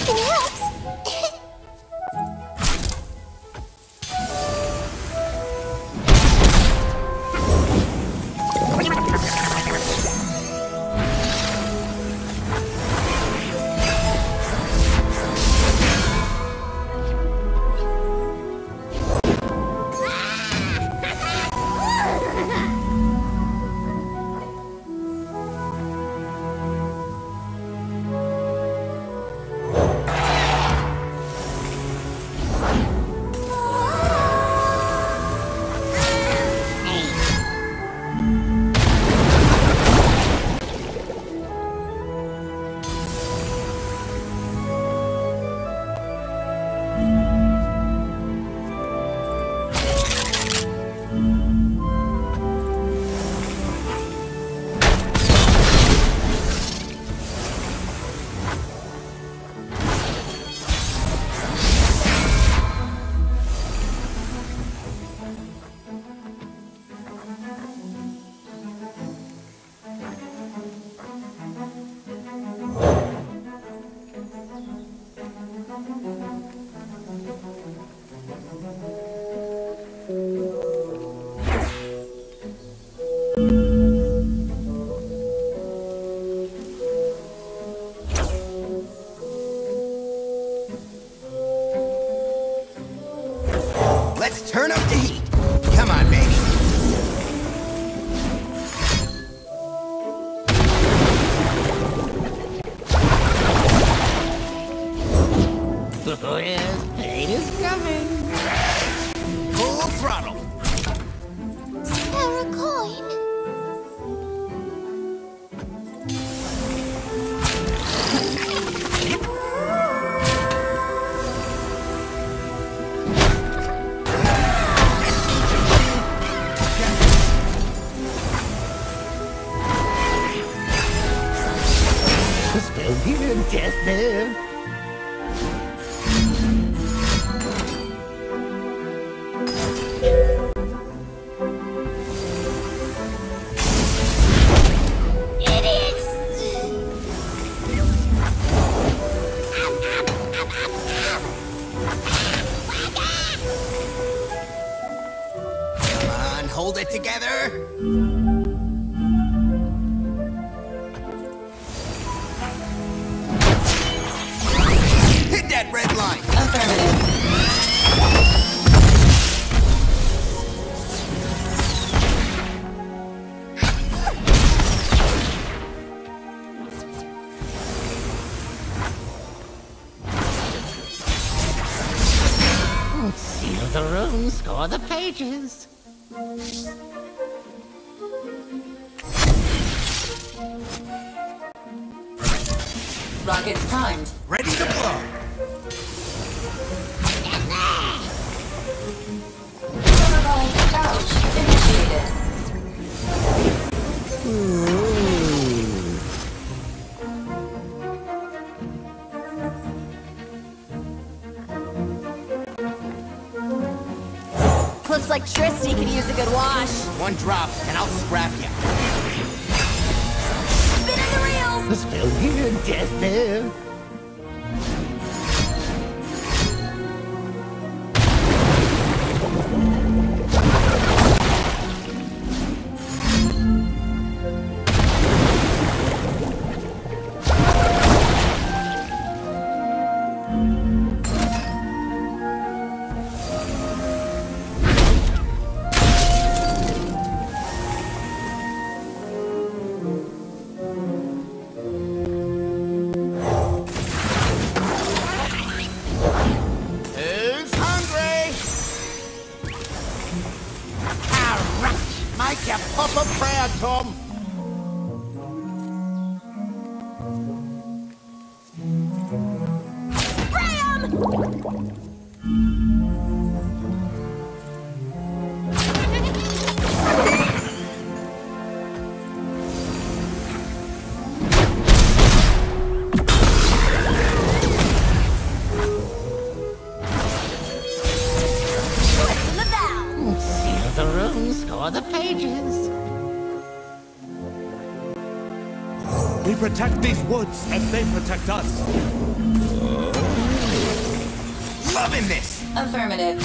Anything helps. Let's turn up the heat. Come on, baby. Oh yes, pain is coming. Full throttle. Spare a coin. Spell good, Tester. Hold it together. Hit that red line. Affirmative. Seal the room, score the pages. Rockets primed. Ready to blow. Protocol ouch initiated. Looks like Tristy could use a good wash. One drop, and I'll scrap you. Spinning the reels. Spell good, Tester. Who's hungry? All right, make your papa proud, Tom. Spray 'em! Twist the valve. Seal the room, score the pages. We protect these woods as they protect us. Loving this! Affirmative.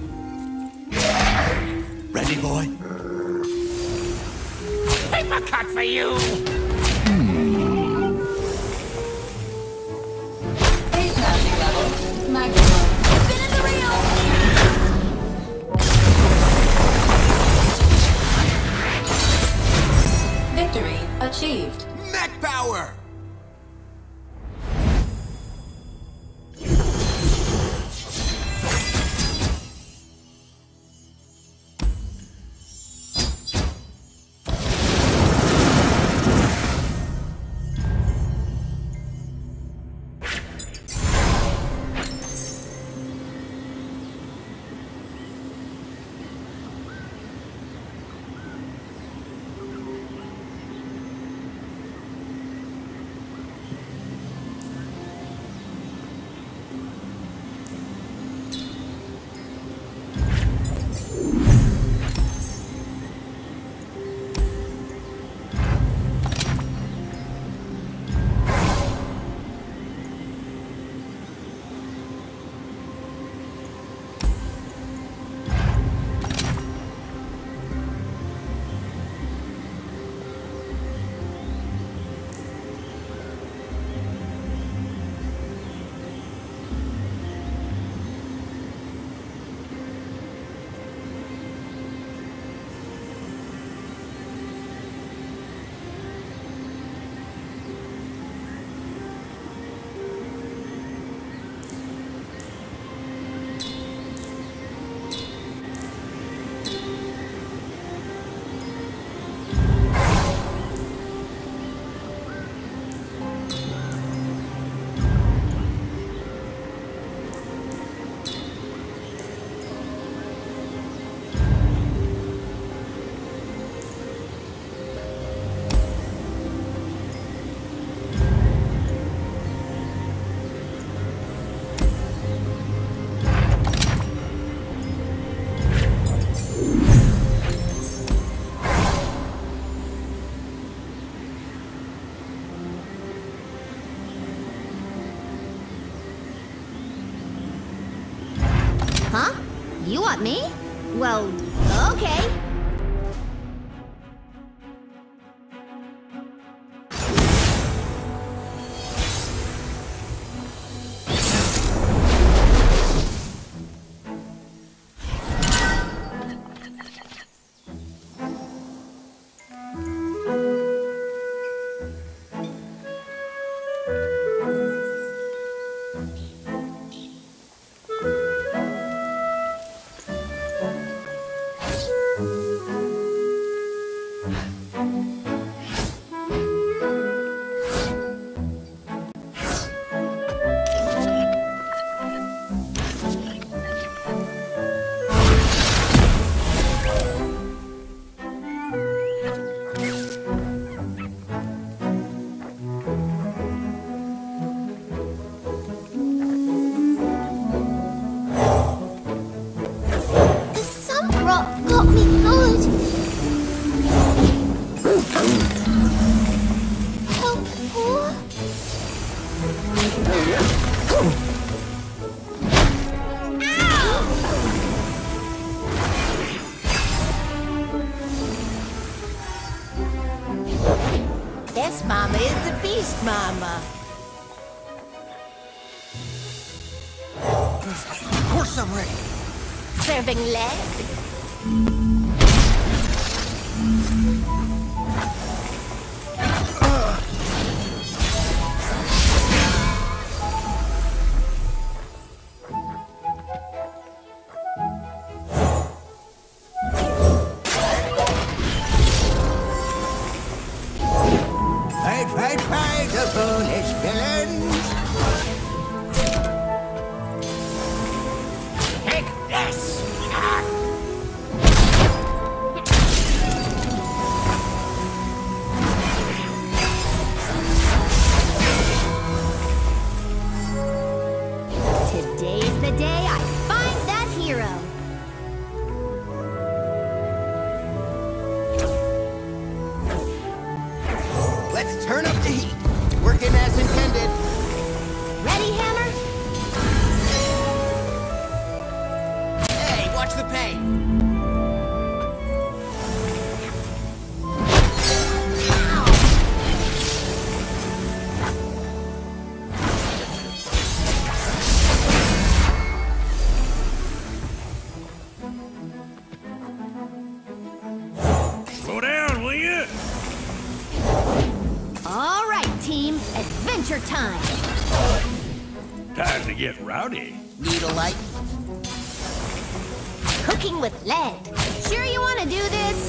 Ready, boy? Paper cut for you! Face smashing level. Maximum. Spinning the reel! Victory achieved. Mech power! Huh? You want me? Well, okay. Got me good. Help, poor. This mama is the beast mama. Of course I'm ready. Serving leg. Fight, the foolish villains! Take this! Today's the day I find that hero. Let's turn up the heat! adventure time. Time to get rowdy. Need a light? Cooking with lead. Sure you want to do this?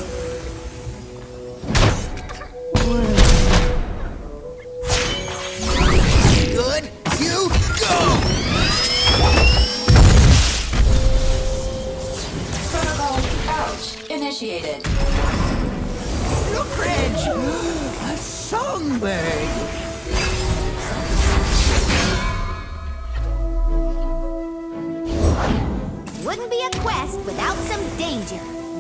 Good. You go! Protocol ouch initiated. Look, Reg! A songbird! Wouldn't be a quest without some danger.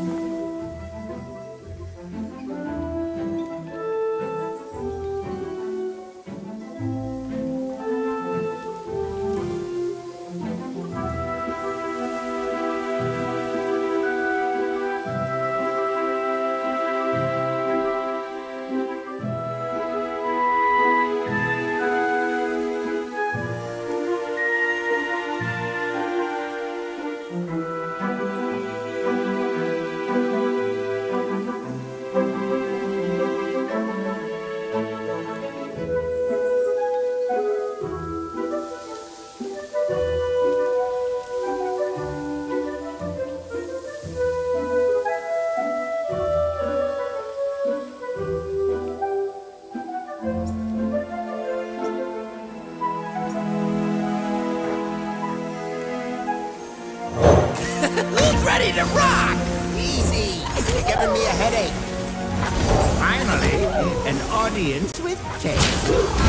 Who's ready to rock? Easy. You're giving me a headache. Finally, an audience with taste.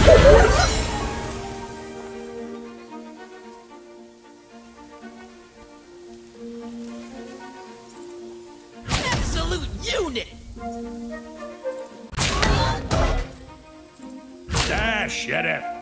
Absolute unit! Ah, shut up.